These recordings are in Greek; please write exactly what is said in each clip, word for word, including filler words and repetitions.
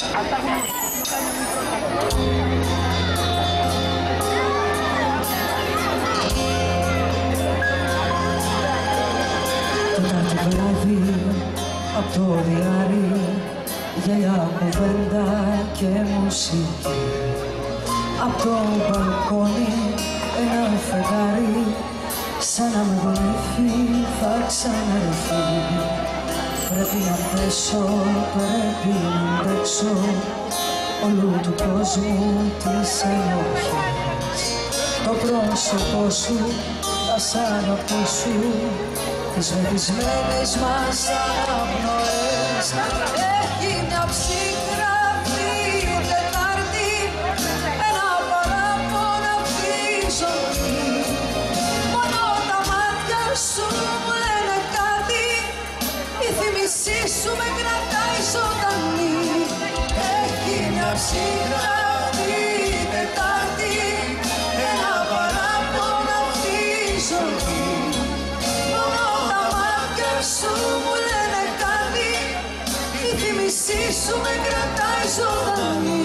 Τετάρτη βράδυ απ' το διάρρη, γυαλιά, κουβέντα και μουσική. Απ' το μπαλκόνι ένα φεγγάρι, σαν να με γονεύει θα ξαναρθεί. Πρέπει να πέσω, πρέπει να αντέξω όλου του κόσμου τις ενοχές. Το πρόσωπό σου, τα σ' αγαπήσω, τις βεβισμένες μας αναπνοές. Έχει μια ψυχρή Τετάρτη, ένα παράπονο αυτή η ζωή. Μόνο τα μάτια σου μου λένε κάτι, η θύμησή σου με κρατάει ζωντανή. Έχει μια ψυχρή Τετάρτη, ένα παράπονο αυτή η ζωή. Σου μου λένε κάτι, η θύμησή σου με κρατάει ζωντανή.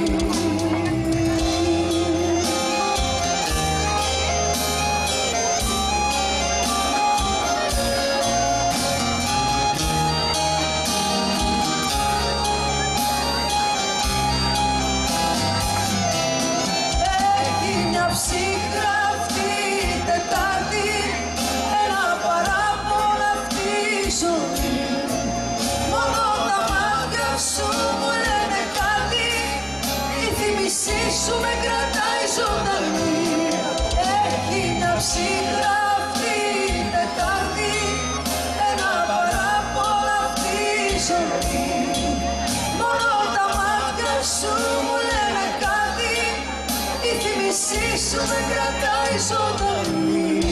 Έχει μια ψυχρή Τετάρτη, ένα παράπονο αυτή η ζωή. Μόνο τα μάτια σου μου λένε κάτι, η θύμησή σου με κρατάει ζωντανή. Έχει μια ψυχρή Τετάρτη, ένα παράπονο αυτή η ζωή. Μόνο τα μάτια σου μου λένε κάτι, η θύμησή σου με κρατάει ζωντανή.